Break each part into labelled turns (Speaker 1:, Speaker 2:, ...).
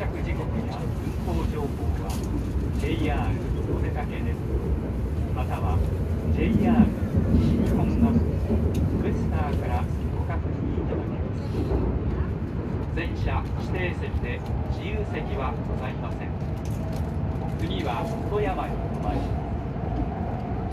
Speaker 1: 着時刻や運行情報は JR お出かけネットまたは JR 西日本などウエスターからご確認いただけます。全車指定席で自由席はございません。次は富山に参ります。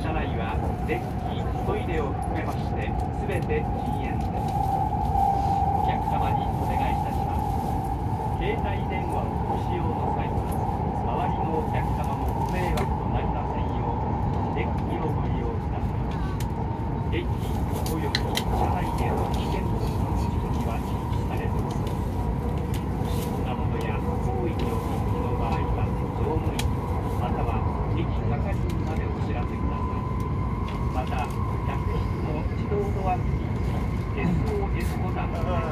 Speaker 1: 車内はデッキ、トイレを含めまして全て禁煙です。お客様にお願いいたします。携帯電話をご使用の際は周りのお客様もご迷惑となりませんようデッキをご利用ください。駅および車内への危険物の持ち込みは禁止されております。不審なものや行為にお気づきの場合は乗務員または駅係員までお知らせください。また客室の自動ドア付近に SOS ボタンを